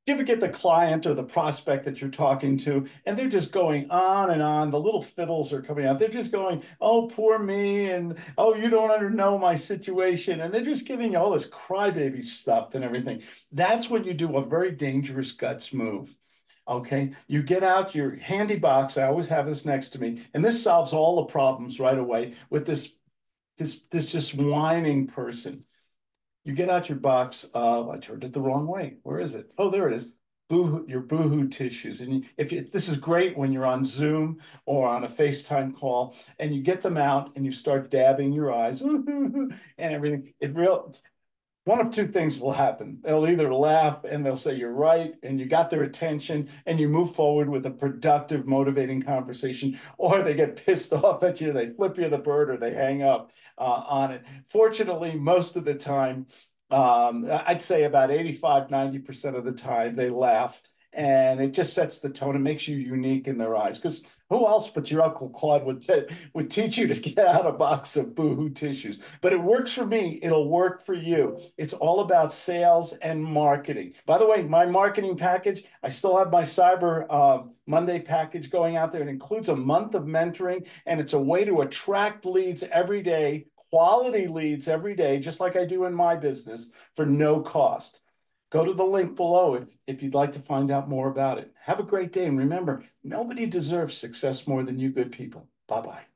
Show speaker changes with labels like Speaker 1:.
Speaker 1: Do you ever get the client or the prospect that you're talking to, and they're just going on and on? The little fiddles are coming out. They're just going, "Oh, poor me," and "Oh, you don't under know my situation," and they're just giving you all this crybaby stuff and everything. That's when you do a very dangerous guts move. Okay, you get out your handy box. I always have this next to me, and this solves all the problems right away with this just whining person. You get out your box. I turned it the wrong way. Where is it? Oh, there it is. Your boohoo tissues. And this is great when you're on Zoom or on a FaceTime call, and you get them out and you start dabbing your eyes and everything. One of two things will happen. They'll either laugh and they'll say you're right and you got their attention and you move forward with a productive, motivating conversation, or they get pissed off at you, they flip you the bird, or they hang up on it. Fortunately, most of the time, I'd say about 85-90% of the time, they laugh, and it just sets the tone. It makes you unique in their eyes. Because who else but your Uncle Claude would teach you to get out a box of boohoo tissues? But it works for me. It'll work for you. It's all about sales and marketing. By the way, my marketing package, I still have my Cyber Monday package going out there. It includes a month of mentoring, and it's a way to attract leads every day, quality leads every day, just like I do in my business, for no cost. Go to the link below if you'd like to find out more about it. Have a great day. And remember, nobody deserves success more than you good people. Bye bye.